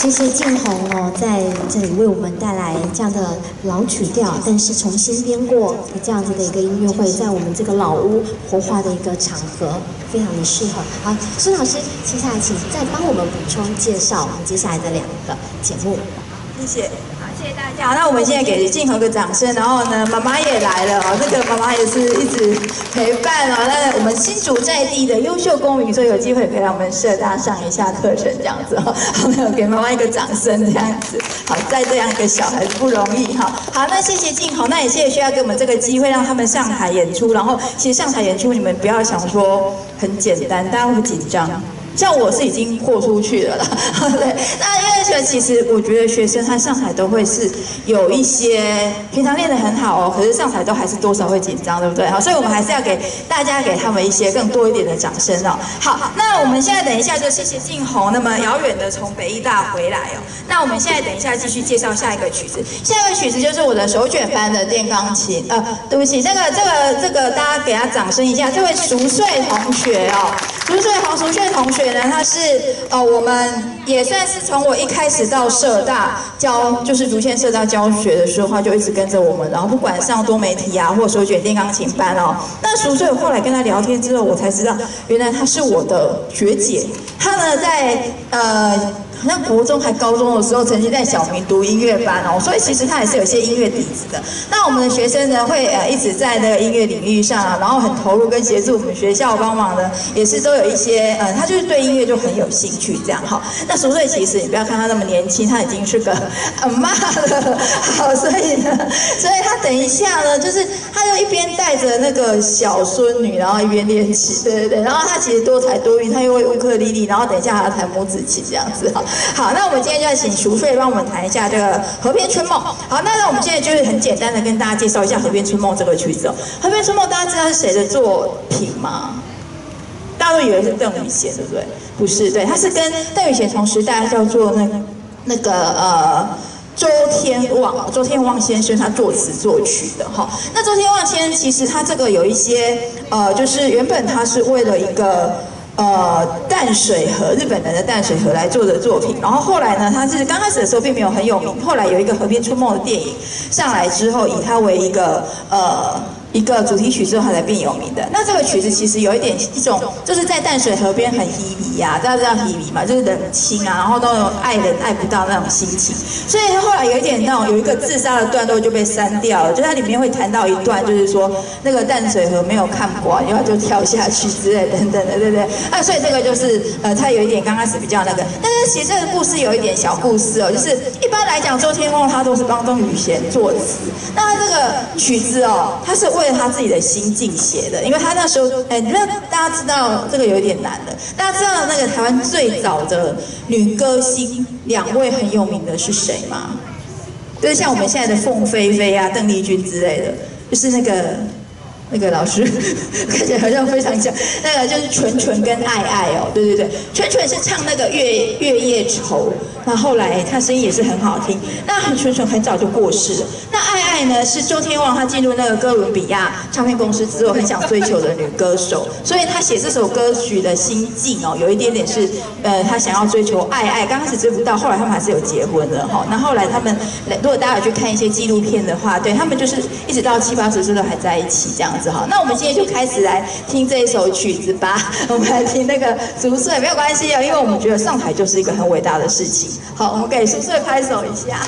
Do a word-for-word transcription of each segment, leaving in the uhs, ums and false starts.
谢谢静红哦，在这里为我们带来这样的老曲调，但是重新编过的这样子的一个音乐会，在我们这个老屋活化的一个场合，非常的适合。好，孙老师，接下来请再帮我们补充介绍我们接下来的两个节目。 谢谢。 谢谢大家。那我们现在给静红个掌声，然后呢，妈妈也来了哦，这个妈妈也是一直陪伴哦。那我们新竹在地的优秀公民，所以有机会可以让我们社大上一下课程这样子哦。好，那给妈妈一个掌声这样子。好，在这样一个小孩子不容易哈。好，那谢谢静红，那也谢谢学校给我们这个机会，让他们上台演出。然后其实上台演出，你们不要想说很简单，大家会紧张。 像我是已经豁出去了啦，对。那因为其实我觉得学生他上台都会是有一些平常练得很好哦，可是上台都还是多少会紧张，对不对？好，所以我们还是要给大家给他们一些更多一点的掌声哦。好，那我们现在等一下就谢谢静红，那么遥远的从北医大回来哦。那我们现在等一下继续介绍下一个曲子，下一个曲子就是我的手卷班的电钢琴，呃，对不起，这个这个这个大家给他掌声一下，这位熟睡同学哦，熟睡黄熟睡同学。 他是呃，我们也算是从我一开始到社大教，就是竹县社大教学的时候，他就一直跟着我们，然后不管上多媒体啊，或手卷电钢琴班哦。那熟睡后来跟他聊天之后，我才知道，原来他是我的学姐。他呢，在呃。 好像国中还高中的时候，曾经在小明读音乐班哦，所以其实他也是有些音乐底子的。那我们的学生呢，会呃一直在那个音乐领域上啊，然后很投入跟协助我们学校帮忙的，也是都有一些呃，他就是对音乐就很有兴趣这样哈。那熟睡其实你不要看他那么年轻，他已经是个阿嬷了，好，所以呢，所以他等一下呢，就是他就一边带着那个小孙女，然后一边练琴，对对对，然后他其实多才多艺，他又会乌克丽丽，然后等一下还要弹母子琴这样子哈。 好，那我们今天就要请熟睡帮我们弹一下这个《河边春梦》。好，那我们现在就是很简单的跟大家介绍一下《河边春梦》这个曲子哦。《河边春梦》大家知道是谁的作品吗？大家都以为是邓雨贤，对不对？不是，对，他是跟邓雨贤同时代，叫做那那个呃。 周天旺，周天旺先生他作词作曲的哈。那周天旺先生其实他这个有一些呃，就是原本他是为了一个。 呃，淡水河，日本人的淡水河来做的作品，然后后来呢，他是刚开始的时候并没有很有名，后来有一个《河边春梦》的电影上来之后，以它为一个呃一个主题曲之后，它才变有名的。那这个曲子其实有一点一种，就是在淡水河边很稀离呀，大家知道稀离嘛，就是冷清啊，然后都有爱人爱不到那种心情，所以他后来有一点那种有一个自杀的段落就被删掉了，就它里面会谈到一段，就是说那个淡水河没有看过，然后就跳下去之类等等的，对不对？ 啊，所以这个就是呃，它有一点刚开始比较那个，但是其实这个故事有一点小故事哦，就是一般来讲，周天旺他都是帮邓雨贤作词，那他这个曲子哦，他是为了他自己的心境写的，因为他那时候，哎，那大家知道这个有一点难的，大家知道那个台湾最早的女歌星两位很有名的是谁吗？就是像我们现在的凤飞飞啊、邓丽君之类的，就是那个。 那个老师看起来好像非常像，那个就是纯纯跟爱爱哦，对对对，纯纯是唱那个月月夜愁，那后来他声音也是很好听，那纯纯很早就过世了。那爱爱呢是周天旺他进入那个哥伦比亚唱片公司之后很想追求的女歌手，所以他写这首歌曲的心境哦，有一点点是呃他想要追求爱爱，刚开始追不到，后来他们还是有结婚的哈。那后来他们如果大家有去看一些纪录片的话，对他们就是一直到七八十岁都还在一起这样。 好，那我们今天就开始来听这一首曲子吧。我们来听那个熟睡，没有关系哦，因为我们觉得上台就是一个很伟大的事情。好，我们给熟睡拍手一下。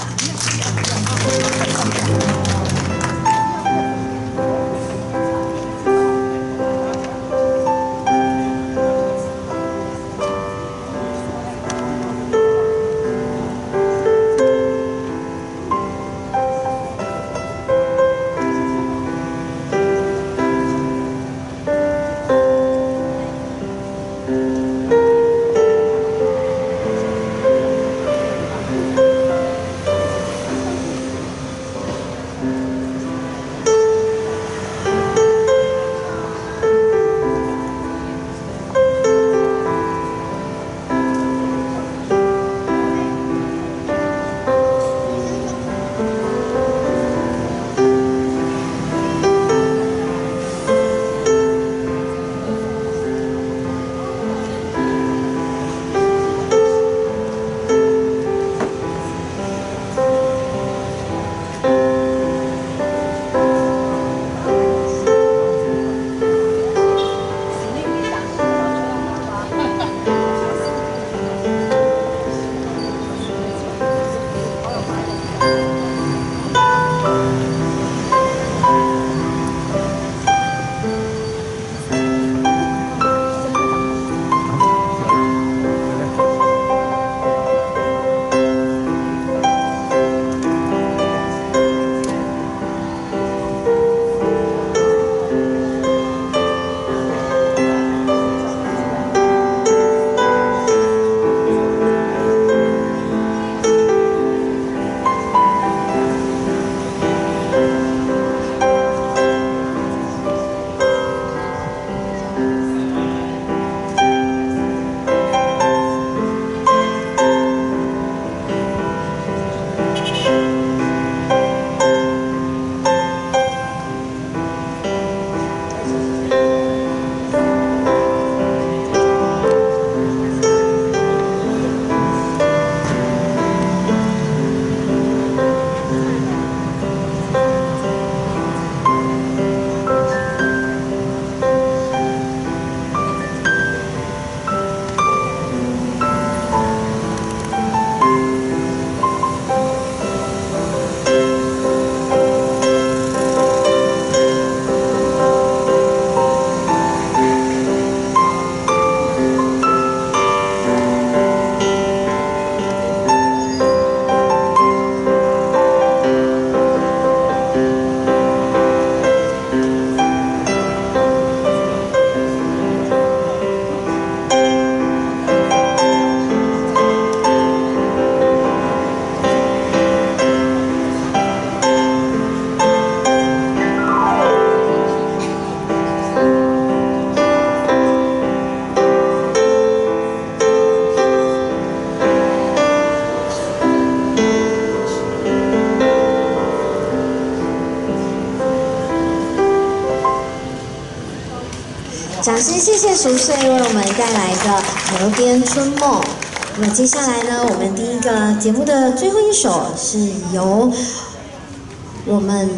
掌声谢谢熟睡为我们带来的《河边春梦》。那么接下来呢，我们第一个节目的最后一首是由我们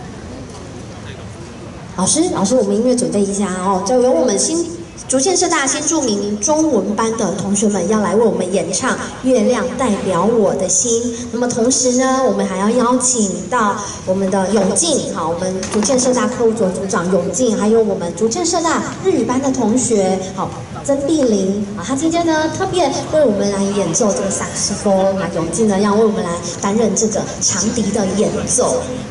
老师，老师，我们音乐准备一下哦，就由我们新竹县社大新著名中文班的同学们要来为我们演唱《月亮代表我的心》。那么同时呢，我们还要邀请到我们的永进，好，我们竹县社大课务组组长永进，还有我们竹县社大日语班的同学，好，曾碧玲啊，他今天呢特别为我们来演奏这个萨克斯风啊，永进呢要为我们来担任这个长笛的演奏。